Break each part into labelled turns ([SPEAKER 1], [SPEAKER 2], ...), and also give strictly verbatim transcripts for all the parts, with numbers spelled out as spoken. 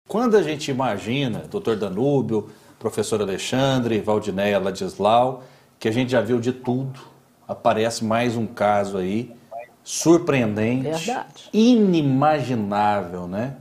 [SPEAKER 1] Quando a gente imagina, doutor Danúbio, professor Alexandre, Valdinéia Ladislau, que a gente já viu de tudo, aparece mais um caso aí, surpreendente,
[SPEAKER 2] Verdade.
[SPEAKER 1] inimaginável, né?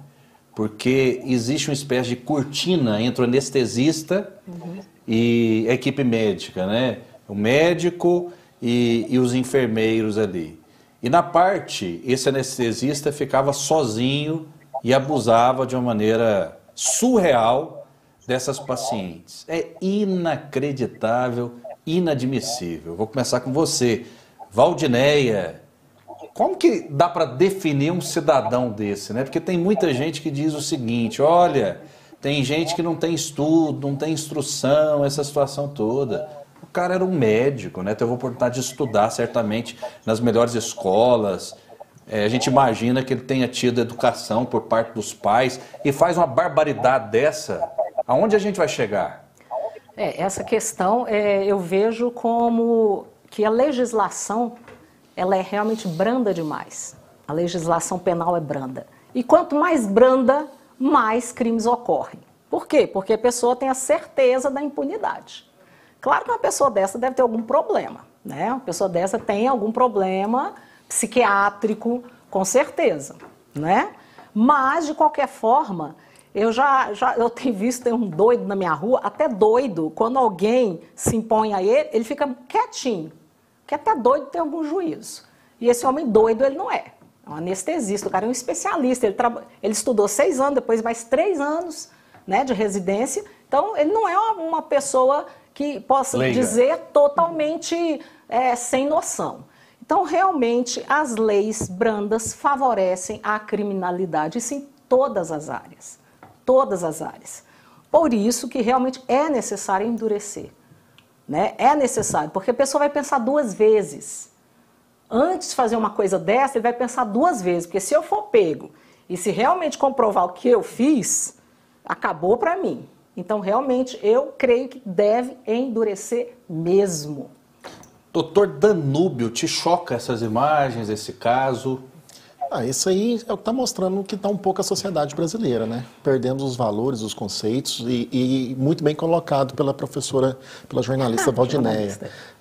[SPEAKER 1] Porque existe uma espécie de cortina entre o anestesista uhum. e a equipe médica, né? O médico e, e os enfermeiros ali. E na parte, esse anestesista ficava sozinho e abusava de uma maneira surreal dessas pacientes. É inacreditável, inadmissível. Vou começar com você, Valdinéia. Como que dá para definir um cidadão desse, né? Porque tem muita gente que diz o seguinte, olha, tem gente que não tem estudo, não tem instrução, essa situação toda. O cara era um médico, né? Teve a oportunidade de estudar certamente nas melhores escolas. É, a gente imagina que ele tenha tido educação por parte dos pais e faz uma barbaridade dessa. Aonde a gente vai chegar?
[SPEAKER 2] É, essa questão é, eu vejo como que a legislação ela é realmente branda demais. A legislação penal é branda. E quanto mais branda, mais crimes ocorrem. Por quê? Porque a pessoa tem a certeza da impunidade. Claro que uma pessoa dessa deve ter algum problema, né? Uma pessoa dessa tem algum problema psiquiátrico, com certeza, né? Mas, de qualquer forma, eu já, já eu tenho visto, tem um doido na minha rua, até doido, quando alguém se impõe a ele, ele fica quietinho. Que até doido tem algum juízo. E esse homem doido, ele não é. É um anestesista, o cara é um especialista. Ele, traba... ele estudou seis anos, depois mais três anos, né, de residência. Então, ele não é uma, uma pessoa que possa Leiga. dizer totalmente é, sem noção. Então, realmente, as leis brandas favorecem a criminalidade, isso em todas as áreas. Todas as áreas. Por isso que realmente é necessário endurecer. Né? É necessário, porque a pessoa vai pensar duas vezes. Antes de fazer uma coisa dessa, ele vai pensar duas vezes, porque se eu for pego e se realmente comprovar o que eu fiz, acabou para mim. Então, realmente, eu creio que deve endurecer mesmo.
[SPEAKER 1] Doutor Danúbio, te choca essas imagens, esse caso?
[SPEAKER 3] Ah, isso aí é o que está mostrando que está um pouco a sociedade brasileira, né? Perdendo os valores, os conceitos e, e muito bem colocado pela professora, pela jornalista Valdinéia.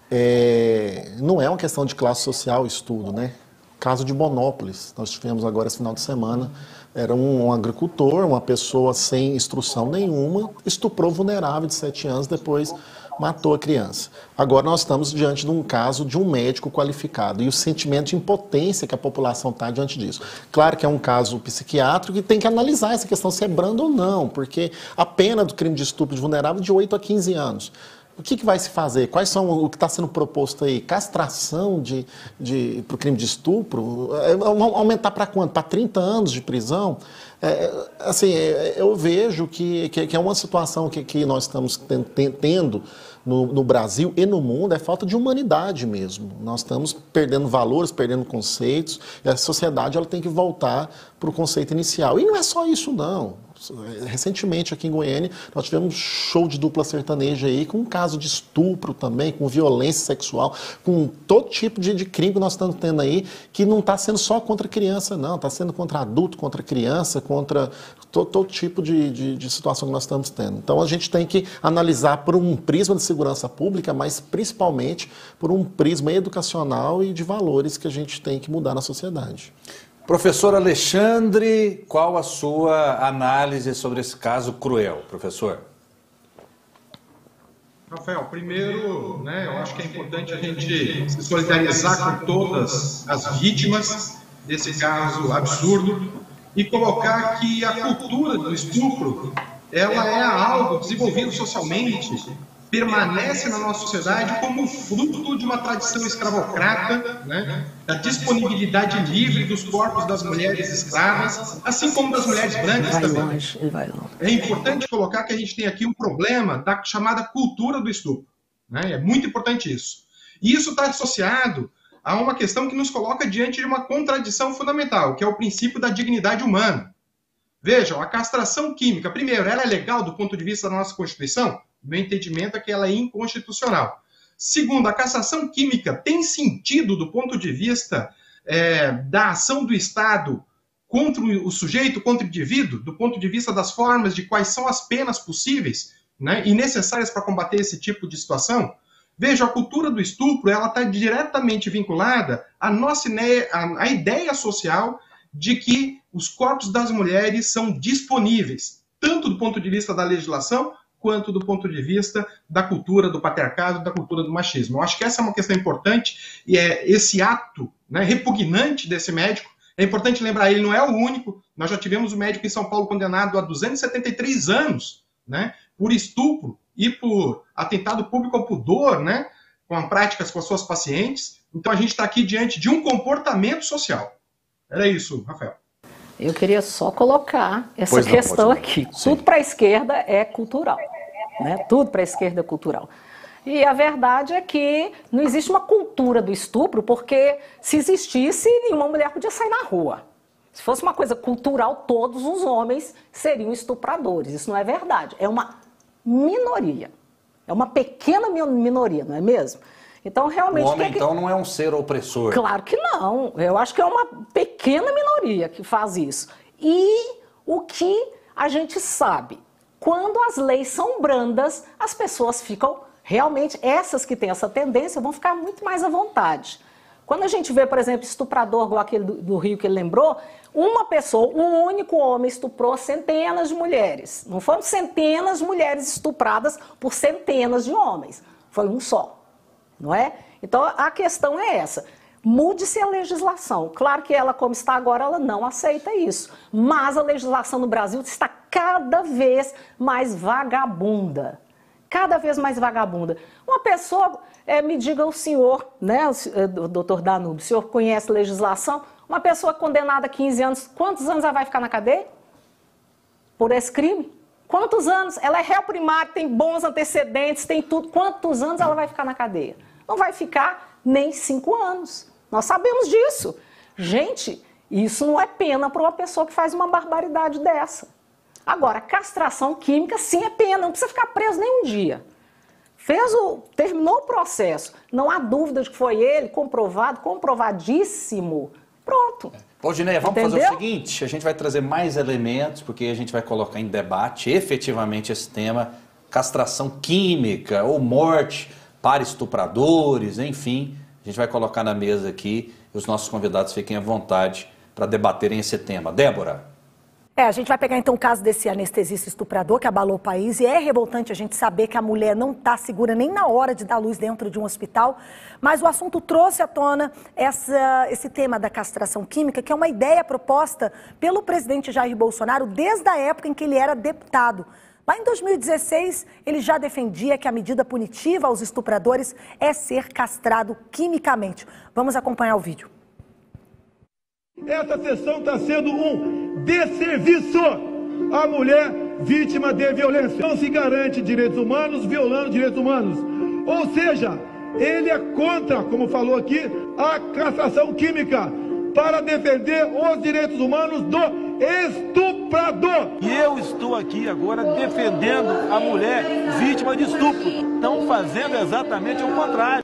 [SPEAKER 3] É, não é uma questão de classe social estudo, né? Caso de Bonópolis, nós tivemos agora esse final de semana, era um, um agricultor, uma pessoa sem instrução nenhuma, estuprou vulnerável de sete anos, depois matou a criança. Agora nós estamos diante de um caso de um médico qualificado e o sentimento de impotência que a população está diante disso. Claro que é um caso psiquiátrico e tem que analisar essa questão se é brando ou não, porque a pena do crime de estupro de vulnerável é de oito a quinze anos. O que, que vai se fazer? Quais são o que está sendo proposto aí? Castração de, de, para o crime de estupro? É, aumentar para quanto? Para trinta anos de prisão? É, assim, é, eu vejo que, que, que é uma situação que, que nós estamos tendo no, no Brasil e no mundo, é falta de humanidade mesmo. Nós estamos perdendo valores, perdendo conceitos, e a sociedade ela tem que voltar para o conceito inicial. E não é só isso, não. Recentemente aqui em Goiânia nós tivemos um show de dupla sertaneja aí com um caso de estupro também, com violência sexual, com todo tipo de, de crime que nós estamos tendo aí, que não está sendo só contra criança não, está sendo contra adulto, contra criança, contra todo, todo tipo de, de, de situação que nós estamos tendo. Então a gente tem que analisar por um prisma de segurança pública, mas principalmente por um prisma educacional e de valores que a gente tem que mudar na sociedade.
[SPEAKER 1] Professor Alexandre, qual a sua análise sobre esse caso cruel, professor?
[SPEAKER 4] Rafael, primeiro, né, eu acho que é importante a gente se solidarizar com todas as vítimas desse caso absurdo e colocar que a cultura do estupro, ela é algo desenvolvido socialmente, permanece na nossa sociedade como fruto de uma tradição escravocrata, né, da disponibilidade livre dos corpos das mulheres escravas, assim como das mulheres brancas
[SPEAKER 2] vai
[SPEAKER 4] também.
[SPEAKER 2] Longe, ele vai longe.
[SPEAKER 4] É importante colocar que a gente tem aqui um problema da chamada cultura do estupro, né? É muito importante isso. E isso está associado a uma questão que nos coloca diante de uma contradição fundamental, que é o princípio da dignidade humana. Vejam, a castração química, primeiro, ela é legal do ponto de vista da nossa Constituição? Meu entendimento é que ela é inconstitucional. Segundo, a castração química tem sentido do ponto de vista é, da ação do Estado contra o sujeito, contra o indivíduo, do ponto de vista das formas de quais são as penas possíveis, né, e necessárias para combater esse tipo de situação. Veja, a cultura do estupro ela está diretamente vinculada à nossa ideia, à, à ideia social de que os corpos das mulheres são disponíveis, tanto do ponto de vista da legislação, quanto do ponto de vista da cultura do patriarcado, da cultura do machismo. Eu acho que essa é uma questão importante, e é esse ato, né, repugnante desse médico. É importante lembrar, ele não é o único. Nós já tivemos um médico em São Paulo condenado a duzentos e setenta e três anos, né, por estupro e por atentado público ao pudor, né, com práticas com as suas pacientes. Então a gente está aqui diante de um comportamento social. Era isso, Rafael.
[SPEAKER 2] Eu queria só colocar essa
[SPEAKER 1] Pois não,
[SPEAKER 2] questão
[SPEAKER 1] pode.
[SPEAKER 2] aqui.
[SPEAKER 1] Sim.
[SPEAKER 2] Tudo para a esquerda é cultural, né? Tudo para a esquerda é cultural. E a verdade é que não existe uma cultura do estupro, porque se existisse, nenhuma mulher podia sair na rua. Se fosse uma coisa cultural, todos os homens seriam estupradores. Isso não é verdade. É uma minoria. É uma pequena minoria, não é mesmo? Então, realmente...
[SPEAKER 1] O homem,
[SPEAKER 2] que é que...
[SPEAKER 1] então, não é um ser opressor.
[SPEAKER 2] Claro que não. Eu acho que é uma pequena minoria que faz isso. E o que a gente sabe, quando as leis são brandas, as pessoas ficam realmente, essas que têm essa tendência, vão ficar muito mais à vontade. Quando a gente vê, por exemplo, estuprador, igual aquele do, do Rio que ele lembrou, uma pessoa, um único homem estuprou centenas de mulheres. Não foram centenas de mulheres estupradas por centenas de homens. Foi um só. Não é? Então, a questão é essa. Mude-se a legislação. Claro que ela, como está agora, ela não aceita isso. Mas a legislação no Brasil está cada vez mais vagabunda. Cada vez mais vagabunda. Uma pessoa, é, me diga o senhor, né, o doutor Danúbio, o senhor conhece legislação? Uma pessoa condenada a quinze anos, quantos anos ela vai ficar na cadeia? Por esse crime? Quantos anos? Ela é réu primário, tem bons antecedentes, tem tudo. Quantos anos ela vai ficar na cadeia? Não vai ficar nem cinco anos. Nós sabemos disso. Gente, isso não é pena para uma pessoa que faz uma barbaridade dessa. Agora, castração química sim é pena, não precisa ficar preso nem um dia. Fez o, terminou o processo, não há dúvida de que foi ele, comprovado, comprovadíssimo. Pronto.
[SPEAKER 1] Valdinéia, vamos
[SPEAKER 2] Entendeu?
[SPEAKER 1] fazer o seguinte, a gente vai trazer mais elementos, porque a gente vai colocar em debate efetivamente esse tema, castração química ou morte para estupradores, enfim, a gente vai colocar na mesa aqui e os nossos convidados fiquem à vontade para debaterem esse tema. Débora?
[SPEAKER 5] É, a gente vai pegar então o caso desse anestesista estuprador que abalou o país, e é revoltante a gente saber que a mulher não está segura nem na hora de dar luz dentro de um hospital, mas o assunto trouxe à tona essa, esse tema da castração química, que é uma ideia proposta pelo presidente Jair Bolsonaro desde a época em que ele era deputado. Lá em dois mil e dezesseis, ele já defendia que a medida punitiva aos estupradores é ser castrado quimicamente. Vamos acompanhar o vídeo.
[SPEAKER 6] Essa sessão está sendo um desserviço à mulher vítima de violência. Não se garante direitos humanos violando direitos humanos. Ou seja, ele é contra, como falou aqui, a castração química para defender os direitos humanos do estuprador.
[SPEAKER 7] E eu estou aqui agora defendendo a mulher vítima de estupro. Estão fazendo exatamente o contrário.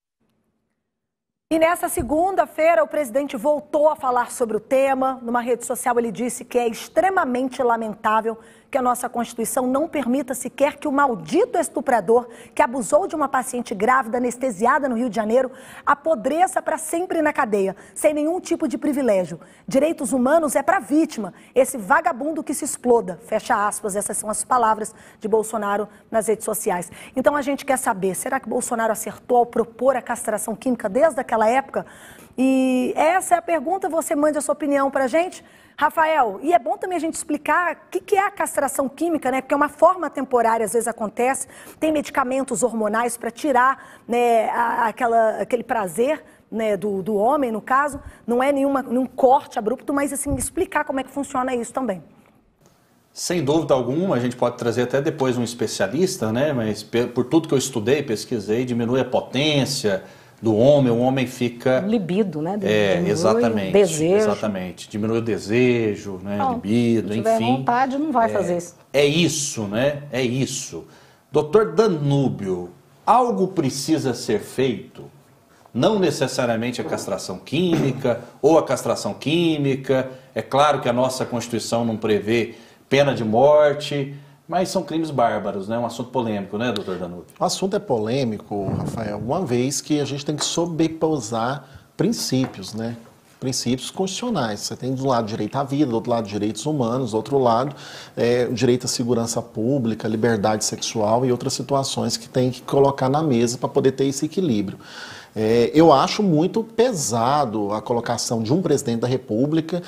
[SPEAKER 5] E nessa segunda-feira, o presidente voltou a falar sobre o tema. Numa rede social, ele disse que é extremamente lamentável que a nossa Constituição não permita sequer que o maldito estuprador que abusou de uma paciente grávida anestesiada no Rio de Janeiro apodreça para sempre na cadeia, sem nenhum tipo de privilégio. Direitos humanos é para a vítima, esse vagabundo que se exploda. Fecha aspas, essas são as palavras de Bolsonaro nas redes sociais. Então a gente quer saber, será que Bolsonaro acertou ao propor a castração química desde aquela época? E essa é a pergunta, você mande a sua opinião para a gente. Rafael, e é bom também a gente explicar o que, que é a castração química, né? Porque é uma forma temporária, às vezes acontece, tem medicamentos hormonais para tirar, né, a, aquela, aquele prazer, né, do, do homem, no caso, não é nenhuma, nenhum corte abrupto, mas assim, explicar como é que funciona isso também.
[SPEAKER 1] Sem dúvida alguma, a gente pode trazer até depois um especialista, né? Mas por tudo que eu estudei, pesquisei, diminui a potência do homem, o homem fica...
[SPEAKER 2] Libido, né?
[SPEAKER 1] É,
[SPEAKER 2] diminui
[SPEAKER 1] exatamente.
[SPEAKER 2] O desejo.
[SPEAKER 1] Exatamente. Diminui o desejo, né? Não, libido,
[SPEAKER 2] se tiver
[SPEAKER 1] enfim.
[SPEAKER 2] vontade, não vai
[SPEAKER 1] é,
[SPEAKER 2] fazer isso.
[SPEAKER 1] É isso, né? É isso. doutor Danúbio, algo precisa ser feito? Não necessariamente a castração química ou a castração química, É claro que a nossa Constituição não prevê pena de morte, mas são crimes bárbaros, né? Um assunto polêmico, né, doutor Danúbio?
[SPEAKER 3] O assunto é polêmico, Rafael, uma vez que a gente tem que sobrepousar princípios, né? Princípios constitucionais. Você tem do lado direito à vida, do outro lado direitos humanos, do outro lado é, o direito à segurança pública, liberdade sexual e outras situações que tem que colocar na mesa para poder ter esse equilíbrio. É, eu acho muito pesado a colocação de um presidente da República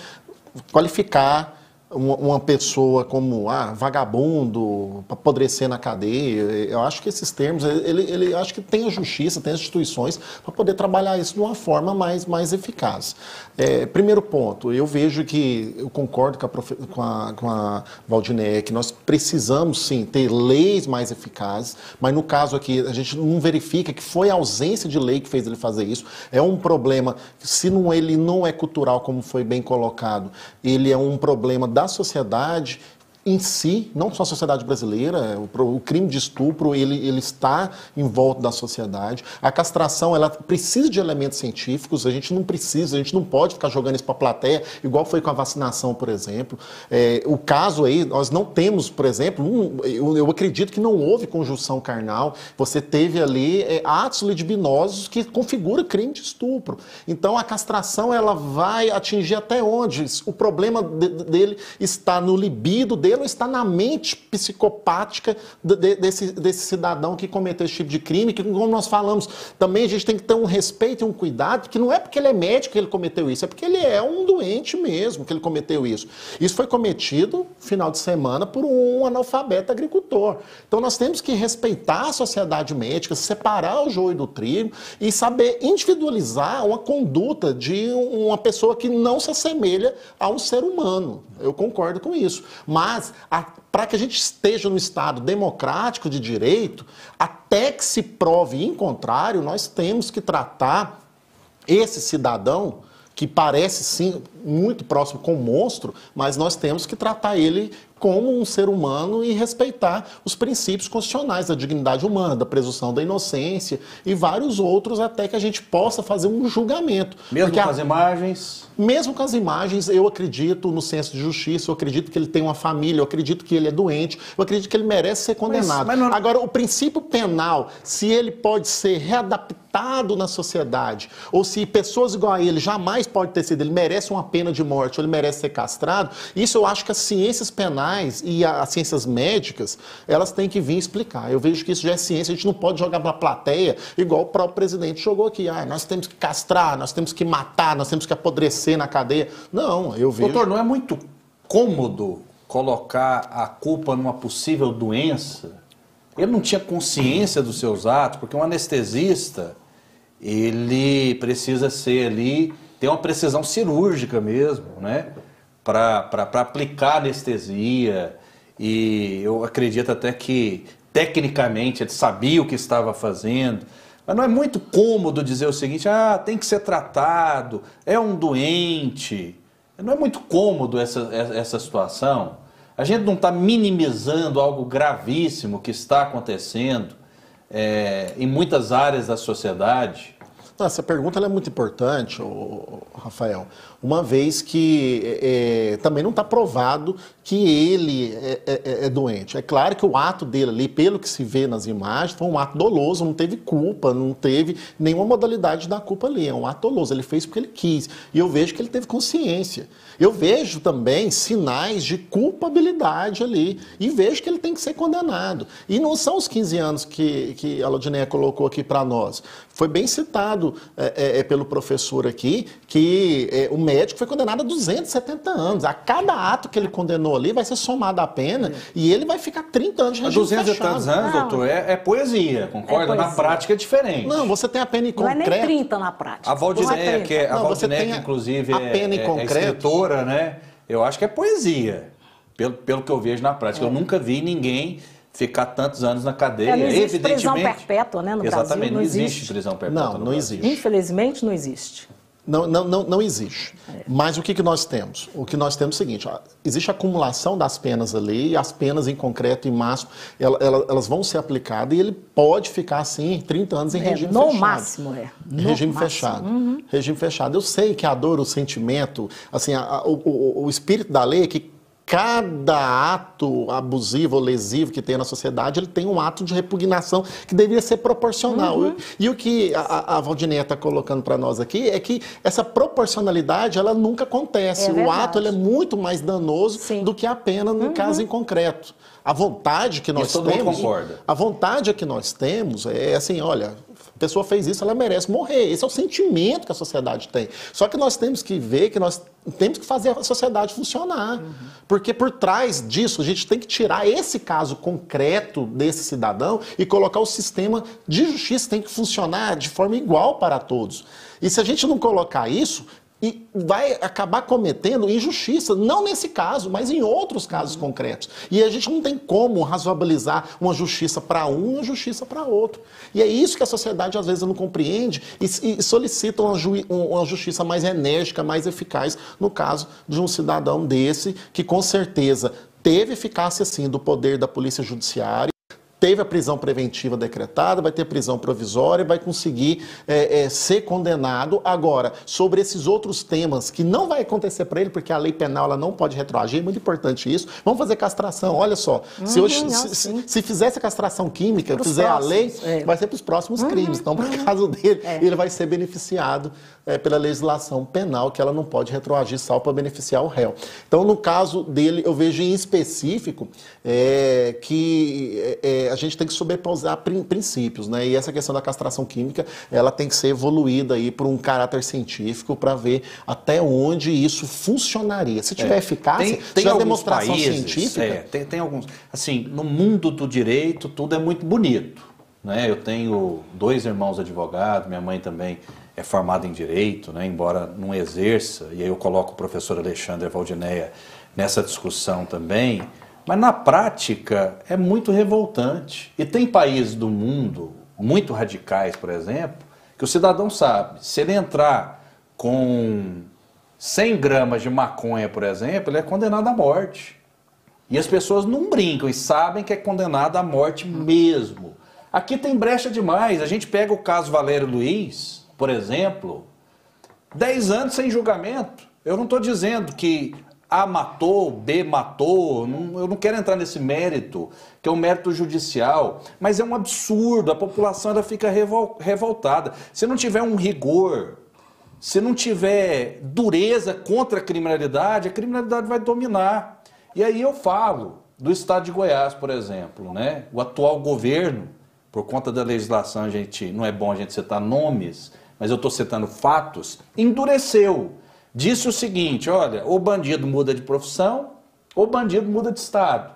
[SPEAKER 3] qualificar uma pessoa como ah, vagabundo, para apodrecer na cadeia. Eu acho que esses termos, ele, ele acho que tem a justiça, tem as instituições para poder trabalhar isso de uma forma mais, mais eficaz. É, primeiro ponto, eu vejo que, eu concordo com a, profe, com a, com a Valdinéia, que nós precisamos sim ter leis mais eficazes, mas no caso aqui a gente não verifica que foi a ausência de lei que fez ele fazer isso. É um problema, se não, ele não é cultural, como foi bem colocado, ele é um problema da sociedade em si, não só a sociedade brasileira, o, o crime de estupro, ele, ele está em volta da sociedade. A castração, ela precisa de elementos científicos, a gente não precisa, a gente não pode ficar jogando isso para a plateia, igual foi com a vacinação, por exemplo. É, o caso aí, nós não temos, por exemplo, um, eu, eu acredito que não houve conjunção carnal, você teve ali é, atos libidinosos que configura crime de estupro. Então, a castração, ela vai atingir até onde? O problema de, dele está no libido dele, ou está na mente psicopática de, desse, desse cidadão que cometeu esse tipo de crime, que, como nós falamos, também a gente tem que ter um respeito e um cuidado, que não é porque ele é médico que ele cometeu isso, é porque ele é um doente mesmo que ele cometeu isso. Isso foi cometido no final de semana por um analfabeto agricultor. Então nós temos que respeitar a sociedade médica, separar o joio do trigo e saber individualizar uma conduta de uma pessoa que não se assemelha a um ser humano. Eu concordo com isso. Mas para que a gente esteja no Estado democrático de direito, até que se prove em contrário, nós temos que tratar esse cidadão, que parece sim muito próximo com um monstro, mas nós temos que tratar ele como um ser humano e respeitar os princípios constitucionais da dignidade humana, da presunção da inocência e vários outros, até que a gente possa fazer um julgamento.
[SPEAKER 1] Mesmo
[SPEAKER 3] Porque
[SPEAKER 1] com
[SPEAKER 3] a...
[SPEAKER 1] as imagens?
[SPEAKER 3] Mesmo com as imagens, eu acredito no senso de justiça, eu acredito que ele tem uma família, eu acredito que ele é doente, eu acredito que ele merece ser condenado. Mas, mas não... Agora, o princípio penal, se ele pode ser readaptado na sociedade, ou se pessoas igual a ele jamais pode ter sido, ele merece uma pena de morte, ou ele merece ser castrado, isso eu acho que as ciências penais e as ciências médicas, elas têm que vir explicar. Eu vejo que isso já é ciência, a gente não pode jogar para a plateia, igual o próprio presidente jogou aqui. Ah, nós temos que castrar, nós temos que matar, nós temos que apodrecer na cadeia. Não, eu vejo...
[SPEAKER 1] Doutor, não é muito cômodo colocar a culpa numa possível doença? Ele não tinha consciência dos seus atos, porque um anestesista, ele precisa ser ali, ter uma precisão cirúrgica mesmo, né? Para aplicar anestesia, e eu acredito até que tecnicamente ele sabia o que estava fazendo, mas não é muito cômodo dizer o seguinte, ah, tem que ser tratado, é um doente. Não é muito cômodo essa, essa situação. A gente não está minimizando algo gravíssimo que está acontecendo é, em muitas áreas da sociedade.
[SPEAKER 3] Essa pergunta ela é muito importante, Rafael, uma vez que é, também não está provado que ele é, é, é doente. É claro que o ato dele ali, pelo que se vê nas imagens, foi um ato doloso, não teve culpa, não teve nenhuma modalidade da culpa ali, é um ato doloso, ele fez porque ele quis. E eu vejo que ele teve consciência. Eu vejo também sinais de culpabilidade ali e vejo que ele tem que ser condenado. E não são os quinze anos que, que a Laudinéia colocou aqui para nós. Foi bem citado é, é, pelo professor aqui que é, o médico foi condenado a duzentos e setenta anos. A cada ato que ele condenou ali vai ser somada a pena é. e ele vai ficar trinta anos de regime
[SPEAKER 1] fechado. duzentos e tantos anos, doutor, é, é poesia, concorda? É poesia. Na prática é diferente.
[SPEAKER 3] Não, você tem a pena em concreto.
[SPEAKER 2] Não é nem trinta na prática.
[SPEAKER 1] A Valdinéia, que, é, a não, Valdinéia, que inclusive
[SPEAKER 3] a pena
[SPEAKER 1] é,
[SPEAKER 3] em
[SPEAKER 1] é,
[SPEAKER 3] concreto.
[SPEAKER 1] é escritora, né? Eu acho que é poesia, pelo, pelo que eu vejo na prática. É. Eu nunca vi ninguém ficar tantos anos na cadeia.
[SPEAKER 2] É, não existe
[SPEAKER 1] evidentemente,
[SPEAKER 2] prisão perpétua, né, no
[SPEAKER 1] exatamente,
[SPEAKER 2] Brasil.
[SPEAKER 1] não existe. existe prisão perpétua
[SPEAKER 3] Não,
[SPEAKER 1] no
[SPEAKER 3] não
[SPEAKER 1] Brasil.
[SPEAKER 3] existe.
[SPEAKER 2] Infelizmente, não existe.
[SPEAKER 3] Não, não, não, não existe. É. Mas o que, que nós temos? O que nós temos é o seguinte, ó, existe acumulação das penas ali, e as penas em concreto, em máximo, ela, ela, elas vão ser aplicadas e ele pode ficar assim trinta anos em
[SPEAKER 2] é,
[SPEAKER 3] regime
[SPEAKER 2] no
[SPEAKER 3] fechado.
[SPEAKER 2] Máximo, é. No
[SPEAKER 3] regime
[SPEAKER 2] máximo,
[SPEAKER 3] fechado.
[SPEAKER 2] uhum.
[SPEAKER 3] Regime fechado. Eu sei que a dor, o sentimento, assim, a, a, o, o, o espírito da lei é que cada ato abusivo ou lesivo que tem na sociedade, ele tem um ato de repugnação que deveria ser proporcional. Uhum. E, e o que a, a Valdineia está colocando para nós aqui é que essa proporcionalidade, ela nunca acontece. É o ato ele é muito mais danoso Sim. do que a pena no uhum. caso em concreto. A vontade que nós
[SPEAKER 1] Isso todo
[SPEAKER 3] temos...
[SPEAKER 1] mundo concorda.
[SPEAKER 3] A vontade que nós temos é assim, olha... A pessoa fez isso, ela merece morrer. Esse é o sentimento que a sociedade tem. Só que nós temos que ver que nós temos que fazer a sociedade funcionar. Uhum. Porque por trás disso, a gente tem que tirar esse caso concreto desse cidadão e colocar o sistema de justiça, tem que funcionar de forma igual para todos. E se a gente não colocar isso... E vai acabar cometendo injustiça, não nesse caso, mas em outros casos concretos. E a gente não tem como razoabilizar uma justiça para um e uma justiça para outro. E é isso que a sociedade às vezes não compreende e, e solicita uma, ju, uma justiça mais enérgica, mais eficaz, no caso de um cidadão desse, que com certeza teve eficácia sim do poder da polícia judiciária, teve a prisão preventiva decretada, vai ter prisão provisória, vai conseguir é, é, ser condenado. Agora, sobre esses outros temas, que não vai acontecer para ele, porque a lei penal ela não pode retroagir, é muito importante isso. Vamos fazer castração, olha só. Uhum, se, hoje, se, se, se fizesse a castração química, pros fizer próximos, a lei, é. vai ser para os próximos uhum, crimes. Então, por uhum. caso dele, é. ele vai ser beneficiado é, pela legislação penal, que ela não pode retroagir só para beneficiar o réu. Então, no caso dele, eu vejo em específico é, que... É, a gente tem que sobrepousar princípios, né? E essa questão da castração química, ela tem que ser evoluída aí por um caráter científico para ver até onde isso funcionaria. Se tiver é, eficácia,
[SPEAKER 1] tem,
[SPEAKER 3] se
[SPEAKER 1] tem
[SPEAKER 3] tiver demonstração
[SPEAKER 1] países,
[SPEAKER 3] científica...
[SPEAKER 1] É, tem, tem alguns... Assim, no mundo do direito, tudo é muito bonito, né? Eu tenho dois irmãos advogados, minha mãe também é formada em direito, né? Embora não exerça, e aí eu coloco o professor Alexandre e a Valdineia nessa discussão também... Mas na prática é muito revoltante. E tem países do mundo, muito radicais, por exemplo, que o cidadão sabe, se ele entrar com cem gramas de maconha, por exemplo, ele é condenado à morte. E as pessoas não brincam e sabem que é condenado à morte mesmo. Aqui tem brecha demais. A gente pega o caso Valério Luiz, por exemplo, dez anos sem julgamento. Eu não estou dizendo que... A matou, B matou, não, eu não quero entrar nesse mérito, que é um mérito judicial, mas é um absurdo, a população ela fica revol, revoltada. Se não tiver um rigor, se não tiver dureza contra a criminalidade, a criminalidade vai dominar. E aí eu falo do estado de Goiás, por exemplo, né? O atual governo, por conta da legislação, a gente, não é bom a gente citar nomes, mas eu estou citando fatos, endureceu. Disse o seguinte, olha, ou bandido muda de profissão, ou bandido muda de estado.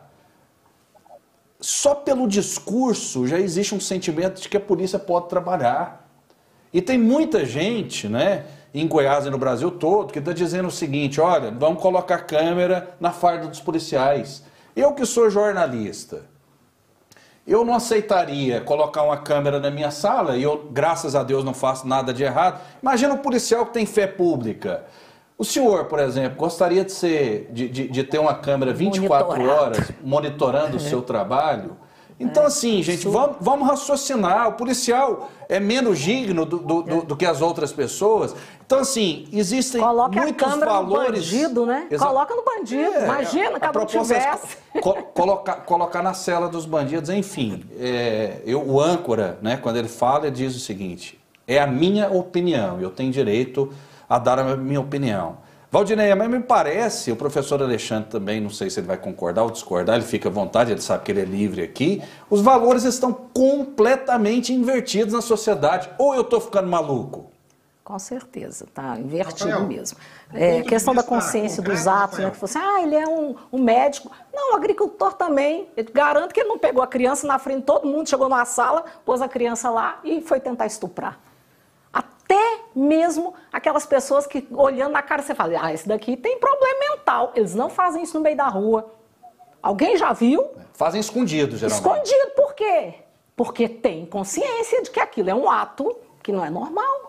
[SPEAKER 1] Só pelo discurso já existe um sentimento de que a polícia pode trabalhar. E tem muita gente, né, em Goiás e no Brasil todo, que está dizendo o seguinte, olha, vamos colocar câmera na farda dos policiais. Eu que sou jornalista, eu não aceitaria colocar uma câmera na minha sala, e eu, graças a Deus, não faço nada de errado. Imagina um policial que tem fé pública. O senhor, por exemplo, gostaria de, ser, de, de, de ter uma câmera vinte e quatro horas monitorando o seu trabalho? Então, assim, gente, vamos, vamos raciocinar. O policial é menos digno do, do, do, do que as outras pessoas. Então, assim, existem
[SPEAKER 2] Coloca
[SPEAKER 1] muitos
[SPEAKER 2] a câmera
[SPEAKER 1] valores...
[SPEAKER 2] no bandido, né?
[SPEAKER 1] Exa...
[SPEAKER 2] Coloca no bandido. É, Imagina, cada um tivesse.
[SPEAKER 1] É co colocar, colocar na cela dos bandidos, enfim. É, eu, o âncora, né, quando ele fala, ele diz o seguinte, é a minha opinião, eu tenho direito a dar a minha opinião. Valdineia, mas me parece, o professor Alexandre também, não sei se ele vai concordar ou discordar, ele fica à vontade, ele sabe que ele é livre aqui, os valores estão completamente invertidos na sociedade. Ou eu estou ficando maluco?
[SPEAKER 2] Com certeza, tá invertido Rafael, mesmo. É, questão da consciência dos atos, né, que você, ah, ele é um, um médico. Não, o agricultor também. Eu garanto que ele não pegou a criança na frente de todo mundo, chegou numa sala, pôs a criança lá e foi tentar estuprar. Até mesmo aquelas pessoas que, olhando na cara, você fala, ah, esse daqui tem problema mental. Eles não fazem isso no meio da rua. Alguém já viu?
[SPEAKER 1] Fazem escondido, geralmente.
[SPEAKER 2] Escondido, por quê? Porque tem consciência de que aquilo é um ato que não é normal.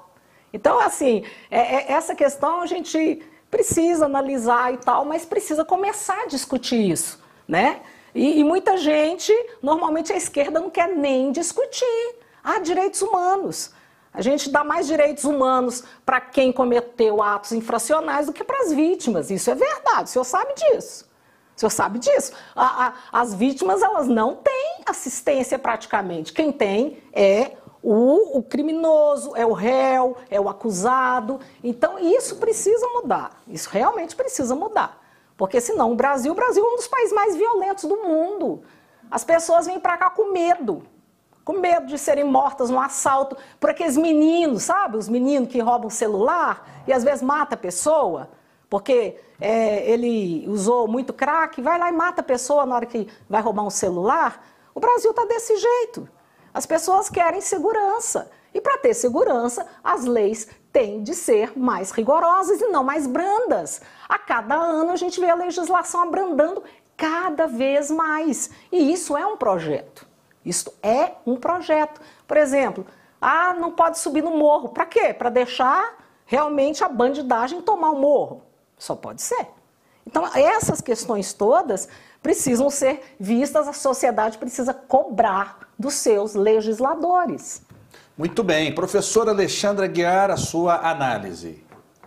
[SPEAKER 2] Então, assim, é, é, essa questão a gente precisa analisar e tal, mas precisa começar a discutir isso, né? E, e muita gente, normalmente a esquerda não quer nem discutir. Ah, direitos humanos. A gente dá mais direitos humanos para quem cometeu atos infracionais do que para as vítimas. Isso é verdade, o senhor sabe disso. O senhor sabe disso. A, a, as vítimas, elas não têm assistência praticamente. Quem tem é o, o criminoso, é o réu, é o acusado. Então, isso precisa mudar. Isso realmente precisa mudar. Porque senão o Brasil, o Brasil é um dos países mais violentos do mundo. As pessoas vêm para cá com medo. Com medo de serem mortas num assalto por aqueles meninos, sabe? Os meninos que roubam celular e às vezes mata a pessoa, porque é, ele usou muito crack, vai lá e mata a pessoa na hora que vai roubar um celular. O Brasil está desse jeito. As pessoas querem segurança. E para ter segurança, as leis têm de ser mais rigorosas e não mais brandas. A cada ano a gente vê a legislação abrandando cada vez mais. E isso é um projeto. Isso é um projeto. Por exemplo, ah, não pode subir no morro. Para quê? Para deixar realmente a bandidagem tomar o morro. Só pode ser. Então, essas questões todas precisam ser vistas, a sociedade precisa cobrar dos seus legisladores.
[SPEAKER 1] Muito bem. Professora Alexandra Aguiar, a sua análise.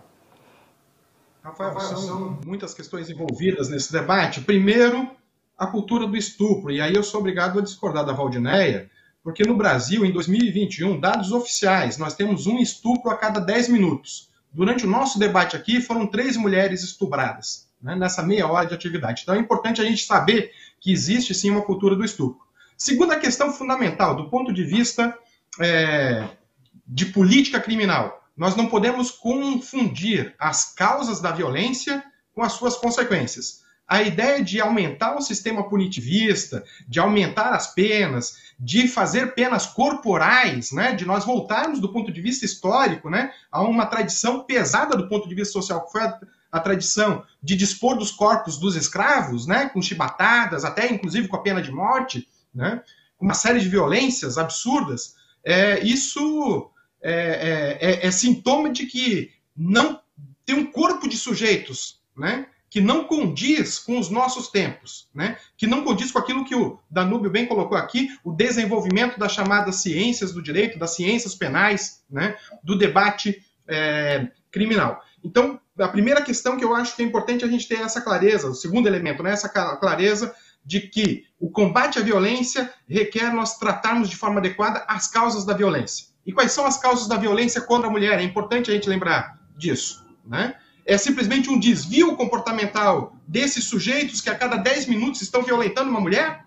[SPEAKER 4] Rafael, são muitas questões envolvidas nesse debate. Primeiro, a cultura do estupro. E aí eu sou obrigado a discordar da Valdineia, porque no Brasil, em dois mil e vinte e um, dados oficiais, nós temos um estupro a cada dez minutos. Durante o nosso debate aqui, foram três mulheres estupradas, né, nessa meia hora de atividade. Então é importante a gente saber que existe sim uma cultura do estupro. Segunda questão fundamental, do ponto de vista é, de política criminal, nós não podemos confundir as causas da violência com as suas consequências. A ideia de aumentar o sistema punitivista, de aumentar as penas, de fazer penas corporais, né, de nós voltarmos do ponto de vista histórico, né, a uma tradição pesada do ponto de vista social, que foi a, a tradição de dispor dos corpos dos escravos, né, com chibatadas, até inclusive com a pena de morte, né, com uma série de violências absurdas. É, isso é, é, é, é sintoma de que não tem um corpo de sujeitos, né, que não condiz com os nossos tempos, né? Que não condiz com aquilo que o Danúbio bem colocou aqui, o desenvolvimento das chamadas ciências do direito, das ciências penais, né? Do debate é, criminal. Então, a primeira questão que eu acho que é importante a gente ter essa clareza, o segundo elemento, né? Essa clareza de que o combate à violência requer nós tratarmos de forma adequada as causas da violência. E quais são as causas da violência contra a mulher? É importante a gente lembrar disso, né? É simplesmente um desvio comportamental desses sujeitos que a cada dez minutos estão violentando uma mulher?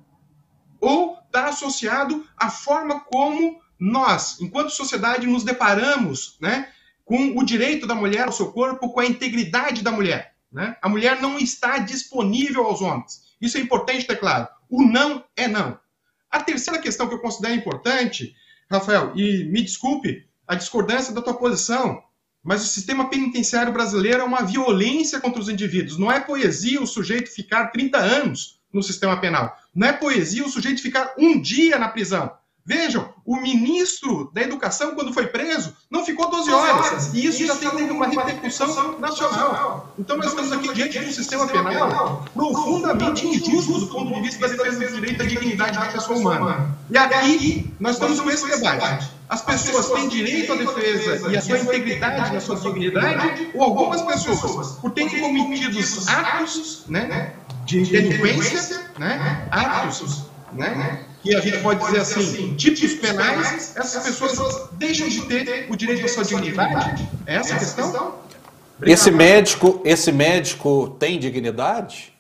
[SPEAKER 4] Ou está associado à forma como nós, enquanto sociedade, nos deparamos, né, com o direito da mulher ao seu corpo, com a integridade da mulher, né? A mulher não está disponível aos homens. Isso é importante ter claro. O não é não. A terceira questão que eu considero importante, Rafael, e me desculpe a discordância da tua posição, mas o sistema penitenciário brasileiro é uma violência contra os indivíduos. Não é poesia o sujeito ficar trinta anos no sistema penal. Não é poesia o sujeito ficar um dia na prisão. Vejam, o ministro da Educação, quando foi preso, não ficou doze horas. E isso já tem uma repercussão nacional. Então nós estamos aqui diante de um sistema penal profundamente injusto do ponto de vista da defesa do direito à dignidade da pessoa humana. E aqui nós estamos com esse debate. As pessoas têm direito à defesa e à sua integridade e à sua dignidade, ou algumas pessoas, por terem cometido atos, né, de delinquência, né, atos, né, que a gente pode dizer assim, tipos penais, essas pessoas deixam de ter o direito à sua dignidade? É essa a questão?
[SPEAKER 1] Esse médico, esse médico tem dignidade?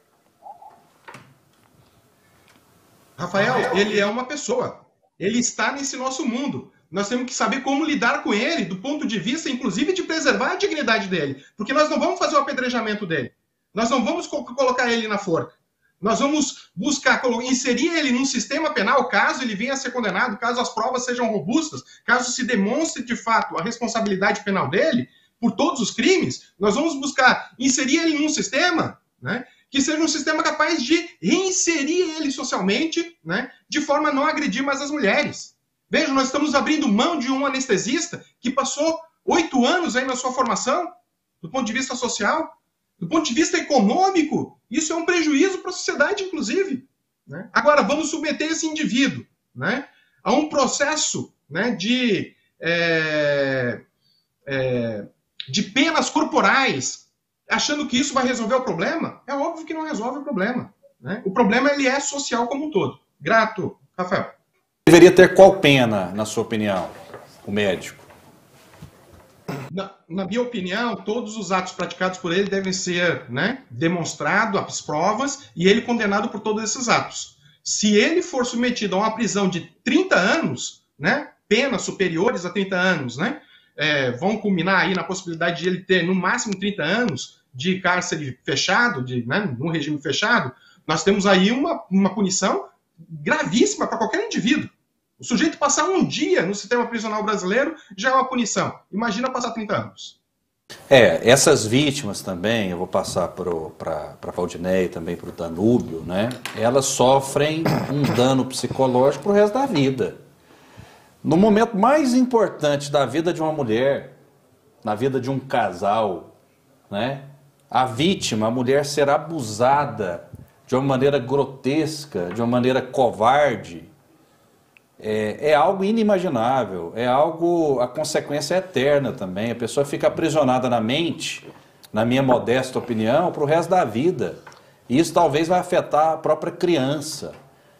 [SPEAKER 4] Rafael, ele é uma pessoa. Ele está nesse nosso mundo. Nós temos que saber como lidar com ele, do ponto de vista, inclusive, de preservar a dignidade dele. Porque nós não vamos fazer o apedrejamento dele. Nós não vamos co- colocar ele na forca. Nós vamos buscar inserir ele num sistema penal, caso ele venha a ser condenado, caso as provas sejam robustas, caso se demonstre, de fato, a responsabilidade penal dele por todos os crimes, nós vamos buscar inserir ele num sistema, né, que seja um sistema capaz de reinserir ele socialmente, né, de forma a não agredir mais as mulheres. Veja, nós estamos abrindo mão de um anestesista que passou oito anos aí na sua formação, do ponto de vista social, do ponto de vista econômico. Isso é um prejuízo para a sociedade, inclusive. Né? Agora, vamos submeter esse indivíduo, né, a um processo, né, de, é, é, de penas corporais, achando que isso vai resolver o problema? É óbvio que não resolve o problema. Né? O problema ele é social como um todo. Grato, Rafael.
[SPEAKER 1] Deveria ter qual pena, na sua opinião, o médico?
[SPEAKER 4] Na, na minha opinião, todos os atos praticados por ele devem ser, né, demonstrados, as provas, e ele condenado por todos esses atos. Se ele for submetido a uma prisão de trinta anos, né, penas superiores a trinta anos, né, é, vão culminar aí na possibilidade de ele ter, no máximo, trinta anos de cárcere fechado, de, né, num regime fechado, nós temos aí uma, uma punição gravíssima para qualquer indivíduo. O sujeito passar um dia no sistema prisional brasileiro já é uma punição. Imagina passar trinta anos.
[SPEAKER 1] É, essas vítimas também, eu vou passar para a Valdinéia e também para o Danúbio, né? Elas sofrem um dano psicológico para o resto da vida. No momento mais importante da vida de uma mulher, na vida de um casal, né? A vítima, a mulher, será abusada de uma maneira grotesca, de uma maneira covarde. É, é algo inimaginável, é algo, a consequência é eterna também. A pessoa fica aprisionada na mente, na minha modesta opinião, para o resto da vida. E isso talvez vai afetar a própria criança.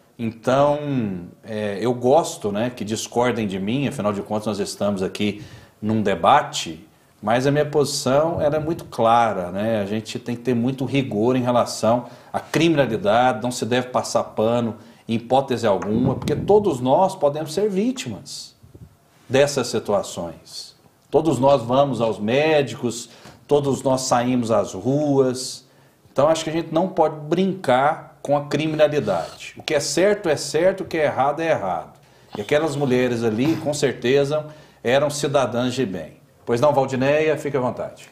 [SPEAKER 1] Então, é, eu gosto, né, que discordem de mim, afinal de contas nós estamos aqui num debate, mas a minha posição era muito clara, né? A gente tem que ter muito rigor em relação à criminalidade, não se deve passar pano em hipótese alguma, porque todos nós podemos ser vítimas dessas situações. Todos nós vamos aos médicos, todos nós saímos às ruas. Então acho que a gente não pode brincar com a criminalidade. O que é certo é certo, o que é errado é errado. E aquelas mulheres ali, com certeza, eram cidadãs de bem. Pois não, Valdinéia, fique à vontade.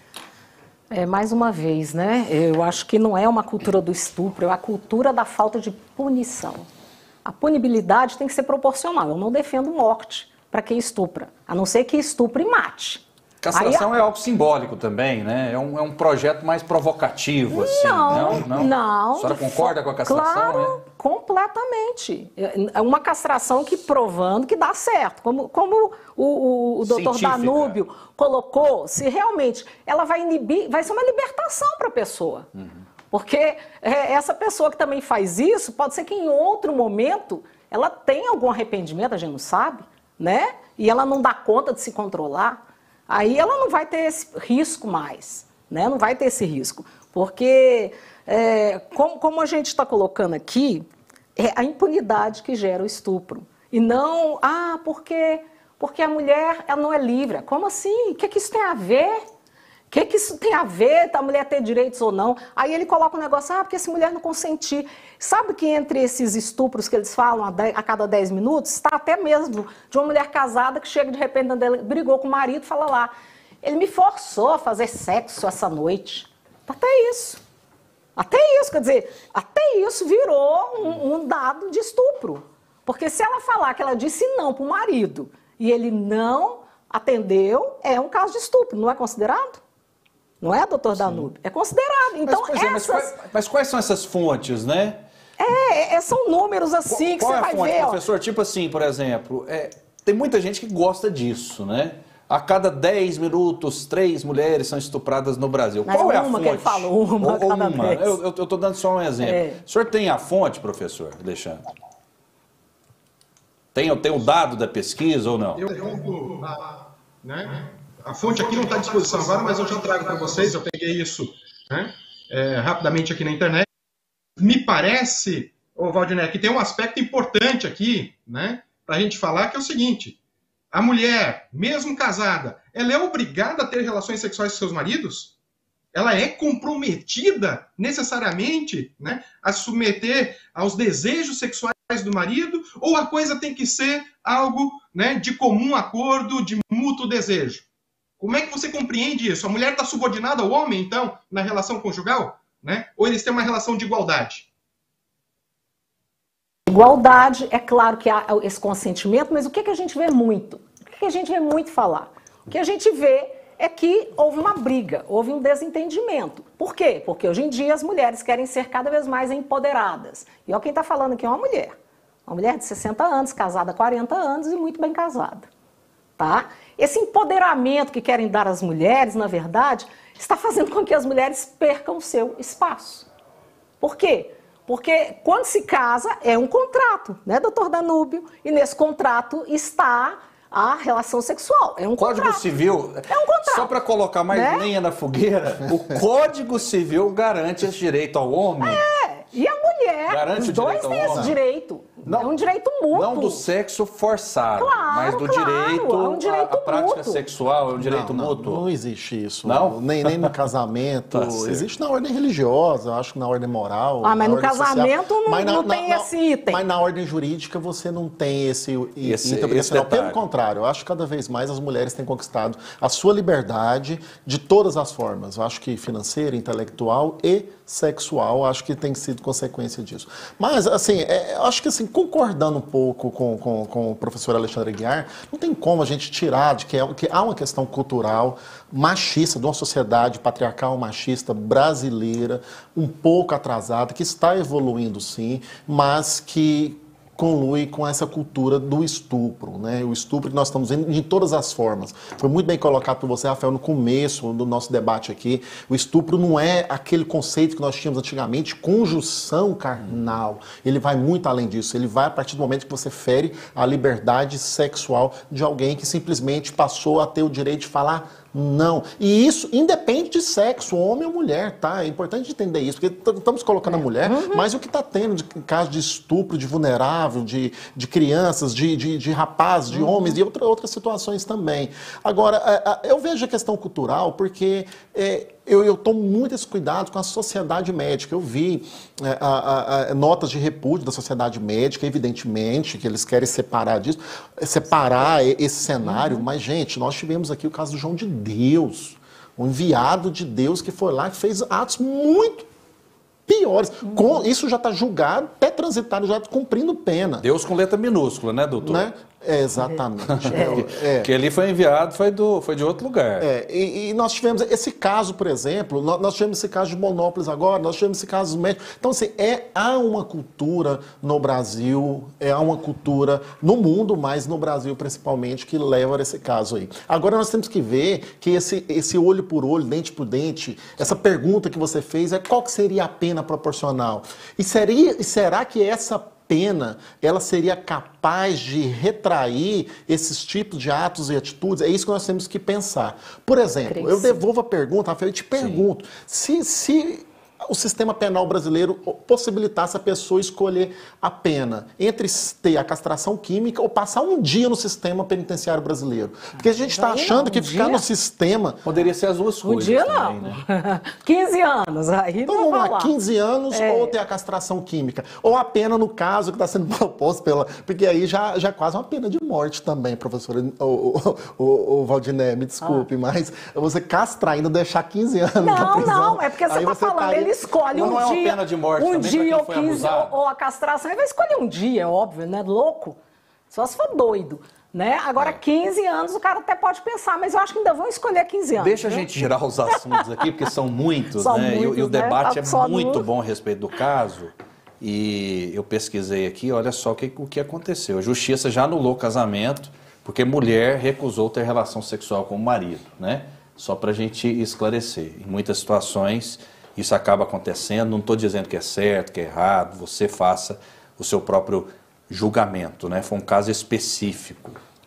[SPEAKER 2] É, mais uma vez, né? Eu acho que não é uma cultura do estupro, é a cultura da falta de punição. A punibilidade tem que ser proporcional. Eu não defendo morte para quem estupra, a não ser que estupre e mate.
[SPEAKER 1] Castração
[SPEAKER 2] Aí,
[SPEAKER 1] é algo simbólico também, né? É um, é um projeto mais provocativo, assim.
[SPEAKER 2] Não,
[SPEAKER 1] não. Não.
[SPEAKER 2] não
[SPEAKER 1] A senhora concorda com a castração?
[SPEAKER 2] Claro,
[SPEAKER 1] né?
[SPEAKER 2] completamente. É uma castração que provando que dá certo. Como, como o, o, o doutor
[SPEAKER 1] Científica.
[SPEAKER 2] Danúbio colocou, se realmente ela vai inibir, vai ser uma libertação para a pessoa. Uhum. Porque é, essa pessoa que também faz isso, pode ser que em outro momento ela tenha algum arrependimento, a gente não sabe, né? E ela não dá conta de se controlar. Aí ela não vai ter esse risco mais, né? Não vai ter esse risco. Porque, é, como, como a gente está colocando aqui, é a impunidade que gera o estupro. E não, ah, porque, porque a mulher ela não é livre. Como assim? O que, que isso tem a ver? O que, que isso tem a ver, a mulher ter direitos ou não? Aí ele coloca um negócio, ah, porque essa mulher não consentir. Sabe que entre esses estupros que eles falam a, dez, a cada dez minutos, está até mesmo de uma mulher casada que chega de repente, brigou com o marido e fala lá, ele me forçou a fazer sexo essa noite. Até isso. Até isso, quer dizer, até isso virou um, um dado de estupro. Porque se ela falar que ela disse não para o marido e ele não atendeu, é um caso de estupro, não é considerado? Não é, doutor Danúbio? É considerado. Então,
[SPEAKER 1] mas, é,
[SPEAKER 2] essas...
[SPEAKER 1] mas, quais, mas quais são essas fontes, né?
[SPEAKER 2] É, é são números assim
[SPEAKER 1] qual,
[SPEAKER 2] que
[SPEAKER 1] qual
[SPEAKER 2] você
[SPEAKER 1] é
[SPEAKER 2] vai
[SPEAKER 1] a fonte,
[SPEAKER 2] ver.
[SPEAKER 1] Professor, ó. Tipo assim, por exemplo, é, tem muita gente que gosta disso, né? A cada dez minutos, três mulheres são estupradas no Brasil.
[SPEAKER 2] Mas
[SPEAKER 1] qual é a
[SPEAKER 2] uma
[SPEAKER 1] fonte?
[SPEAKER 2] que ele falou, uma
[SPEAKER 1] ou,
[SPEAKER 2] a cada
[SPEAKER 1] uma.
[SPEAKER 2] dez.
[SPEAKER 1] Eu estou dando só um exemplo. É. O senhor tem a fonte, professor Alexandre? Tem, tem o dado da pesquisa ou não?
[SPEAKER 4] Eu jogo a, né? A fonte aqui não está à disposição agora, mas eu já trago para vocês. Eu peguei isso, né, é, rapidamente aqui na internet. Me parece, ô Valdiné, que tem um aspecto importante aqui, né, para a gente falar, que é o seguinte: a mulher, mesmo casada, ela é obrigada a ter relações sexuais com seus maridos? Ela é comprometida necessariamente, né, a se submeter aos desejos sexuais do marido? Ou a coisa tem que ser algo, né, de comum acordo, de mútuo desejo? Como é que você compreende isso? A mulher está subordinada ao homem, então, na relação conjugal? Né? Ou eles têm uma relação de igualdade?
[SPEAKER 2] Igualdade, é claro que há esse consentimento, mas o que, que a gente vê muito? O que, que a gente vê muito falar? O que a gente vê é que houve uma briga, houve um desentendimento. Por quê? Porque hoje em dia as mulheres querem ser cada vez mais empoderadas. E olha quem está falando aqui é uma mulher. Uma mulher de sessenta anos, casada há quarenta anos e muito bem casada. Tá? Esse empoderamento que querem dar às mulheres, na verdade, está fazendo com que as mulheres percam o seu espaço. Por quê? Porque quando se casa é um contrato, né, doutor Danúbio? E nesse contrato está a relação sexual. É um
[SPEAKER 1] Código
[SPEAKER 2] contrato.
[SPEAKER 1] Civil,
[SPEAKER 2] é um contrato,
[SPEAKER 1] só para colocar mais
[SPEAKER 2] né?
[SPEAKER 1] lenha na fogueira, o Código Civil garante esse direito ao homem.
[SPEAKER 2] É, e a mulher,
[SPEAKER 1] Garante
[SPEAKER 2] os
[SPEAKER 1] o
[SPEAKER 2] dois
[SPEAKER 1] direito ao
[SPEAKER 2] têm esse
[SPEAKER 1] homem.
[SPEAKER 2] direito.
[SPEAKER 1] Não,
[SPEAKER 2] é um direito mútuo.
[SPEAKER 1] Não do sexo forçado,
[SPEAKER 2] Claro,
[SPEAKER 1] mas do
[SPEAKER 2] claro,
[SPEAKER 1] direito,
[SPEAKER 2] é um direito
[SPEAKER 1] à, à prática
[SPEAKER 2] mútuo.
[SPEAKER 1] sexual, é um direito
[SPEAKER 3] não,
[SPEAKER 1] mútuo.
[SPEAKER 3] Não, não existe isso.
[SPEAKER 1] Não?
[SPEAKER 3] Nem, nem no casamento.
[SPEAKER 1] Tá certo.
[SPEAKER 3] Existe na ordem religiosa, eu acho que na ordem moral.
[SPEAKER 2] Ah, mas
[SPEAKER 3] na
[SPEAKER 2] no
[SPEAKER 3] ordem
[SPEAKER 2] casamento
[SPEAKER 3] social.
[SPEAKER 2] não,
[SPEAKER 3] Mas na-
[SPEAKER 2] não
[SPEAKER 3] na-
[SPEAKER 2] tem
[SPEAKER 3] na-
[SPEAKER 2] esse item.
[SPEAKER 3] Mas na ordem jurídica você não tem esse, i-
[SPEAKER 1] Esse-
[SPEAKER 3] item operacional.
[SPEAKER 1] esse detalhe.
[SPEAKER 3] Pelo contrário, eu acho que cada vez mais as mulheres têm conquistado a sua liberdade de todas as formas. Eu acho que financeira, intelectual e sexual, eu acho que tem sido consequência disso. Mas, assim, é, eu acho que, assim, concordando um pouco com, com, com o professor Alexandre Aguiar, não tem como a gente tirar de que, é, que há uma questão cultural machista, de uma sociedade patriarcal machista brasileira, um pouco atrasada, que está evoluindo sim, mas que conlui com essa cultura do estupro, né? O estupro que nós estamos vendo de todas as formas. Foi muito bem colocado por você, Rafael, no começo do nosso debate aqui. O estupro não é aquele conceito que nós tínhamos antigamente, conjunção carnal. Ele vai muito além disso. Ele vai a partir do momento que você fere a liberdade sexual de alguém que simplesmente passou a ter o direito de falar não. E isso independe de sexo, homem ou mulher, tá? É importante entender isso, porque estamos colocando a mulher, uhum. mas o que está tendo de caso de estupro, de vulnerável, de, de crianças, de, de, de rapazes, de uhum. homens e outra, outras situações também. Agora, eu vejo a questão cultural porque é, eu, eu tomo muito esse cuidado com a sociedade médica. Eu vi é, a, a, a, notas de repúdio da sociedade médica, evidentemente, que eles querem separar disso, separar esse cenário, uhum. mas, gente, nós tivemos aqui o caso do João de Deus, um enviado de Deus que foi lá e fez atos muito piores. Uhum. Com, isso já está julgado, até transitado, já cumprindo pena.
[SPEAKER 1] Deus com letra minúscula, né, doutor?
[SPEAKER 3] Né? É, exatamente.
[SPEAKER 1] É. É. Que ele foi enviado, foi, do, foi de outro lugar.
[SPEAKER 3] É, e, e nós tivemos esse caso, por exemplo, nós, nós tivemos esse caso de Monópolis agora, nós tivemos esse caso dos médicos. Então, assim, é, há uma cultura no Brasil, é, há uma cultura no mundo, mas no Brasil principalmente, que leva a esse caso aí. Agora nós temos que ver que esse, esse olho por olho, dente por dente, essa pergunta que você fez é qual que seria a pena proporcional? E, seria, e será que essa pena, ela seria capaz de retrair esses tipos de atos e atitudes? É isso que nós temos que pensar. Por exemplo, eu devolvo a pergunta, Rafael, eu te pergunto, se, se o sistema penal brasileiro possibilitasse a pessoa escolher a pena entre ter a castração química ou passar um dia no sistema penitenciário brasileiro. Porque a gente está achando não, um que ficar dia? no sistema...
[SPEAKER 1] Poderia ser as duas coisas.
[SPEAKER 2] Um dia
[SPEAKER 1] também,
[SPEAKER 2] não.
[SPEAKER 1] Né?
[SPEAKER 2] quinze anos, aí
[SPEAKER 3] então
[SPEAKER 2] não
[SPEAKER 3] vamos
[SPEAKER 2] lá,
[SPEAKER 3] quinze anos é. ou ter a castração química. Ou a pena, no caso, que está sendo proposto pela... Porque aí já, já é quase uma pena de morte também, professora. O, o, o, o Valdiné, me desculpe, ah. mas você castrar ainda, deixar quinze anos
[SPEAKER 2] não,
[SPEAKER 3] na prisão...
[SPEAKER 2] Não, não, é porque você está falando, tá... ele escolhe
[SPEAKER 1] não
[SPEAKER 2] um
[SPEAKER 1] não é
[SPEAKER 2] dia,
[SPEAKER 1] uma pena de morte
[SPEAKER 2] um
[SPEAKER 1] também
[SPEAKER 2] dia ou
[SPEAKER 1] quem
[SPEAKER 2] quinze, ou, ou a castração, ele vai escolher um dia, é óbvio, né, louco, só se for doido, né, agora é. quinze anos o cara até pode pensar, mas eu acho que ainda vão escolher quinze anos.
[SPEAKER 1] Deixa
[SPEAKER 2] né?
[SPEAKER 1] a gente girar os assuntos aqui, porque são muitos,
[SPEAKER 2] são
[SPEAKER 1] né,
[SPEAKER 2] muitos,
[SPEAKER 1] e, e o
[SPEAKER 2] né?
[SPEAKER 1] debate é
[SPEAKER 2] Só
[SPEAKER 1] muito
[SPEAKER 2] no...
[SPEAKER 1] bom a respeito do caso, e eu pesquisei aqui, olha só o que, o que aconteceu, a justiça já anulou o casamento, porque mulher recusou ter relação sexual com o marido, né, só pra gente esclarecer, em muitas situações... Isso acaba acontecendo, não estou dizendo que é certo, que é errado, você faça o seu próprio julgamento, né? Foi um caso específico,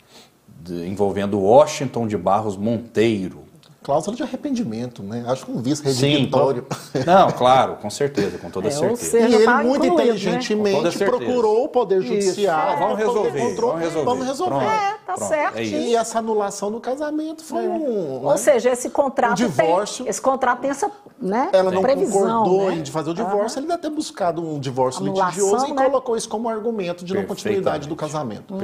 [SPEAKER 1] de, envolvendo Washington de Barros Monteiro.
[SPEAKER 3] Cláusula de arrependimento, né? Acho que um vice redivitório.
[SPEAKER 1] Não, claro, com certeza, com toda
[SPEAKER 2] é,
[SPEAKER 1] certeza.
[SPEAKER 2] Seja,
[SPEAKER 3] e ele
[SPEAKER 2] tá
[SPEAKER 3] muito
[SPEAKER 2] incluído,
[SPEAKER 3] inteligentemente
[SPEAKER 2] né?
[SPEAKER 3] procurou o Poder Judiciário.
[SPEAKER 1] Isso, vamos resolver,
[SPEAKER 3] encontrou,
[SPEAKER 1] vamos resolver.
[SPEAKER 3] Vamos resolver.
[SPEAKER 1] Pronto,
[SPEAKER 2] é, tá
[SPEAKER 1] pronto,
[SPEAKER 2] certo.
[SPEAKER 1] É
[SPEAKER 3] e essa anulação do casamento foi
[SPEAKER 2] é.
[SPEAKER 3] um...
[SPEAKER 2] Ou
[SPEAKER 3] né?
[SPEAKER 2] seja, esse contrato
[SPEAKER 3] um divórcio,
[SPEAKER 2] tem, esse contrato tem essa, né,
[SPEAKER 3] ela não
[SPEAKER 2] previsão,
[SPEAKER 3] concordou
[SPEAKER 2] né?
[SPEAKER 3] em fazer o divórcio, uhum. ele deve ter buscado um divórcio
[SPEAKER 2] Anulação,
[SPEAKER 3] litigioso e
[SPEAKER 2] né?
[SPEAKER 3] colocou isso como argumento de não continuidade do casamento.